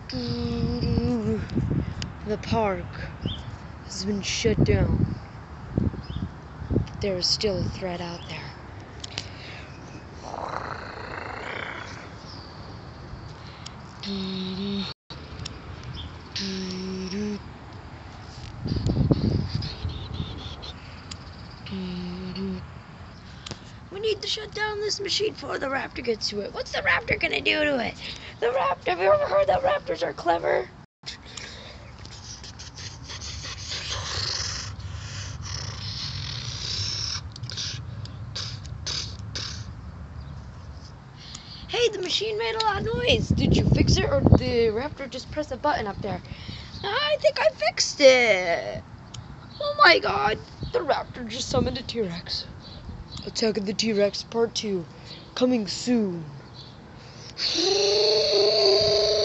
The park has been shut down. There is still a threat out there. We need to shut down this machine before the raptor gets to it. What's the raptor gonna do to it? The raptor, have you ever heard that raptors are clever? Hey, the machine made a lot of noise. Did you fix it, or did the raptor just press a button up there? I think I fixed it. Oh my god, the raptor just summoned a T-Rex. Attack of the T-Rex Part 2, coming soon.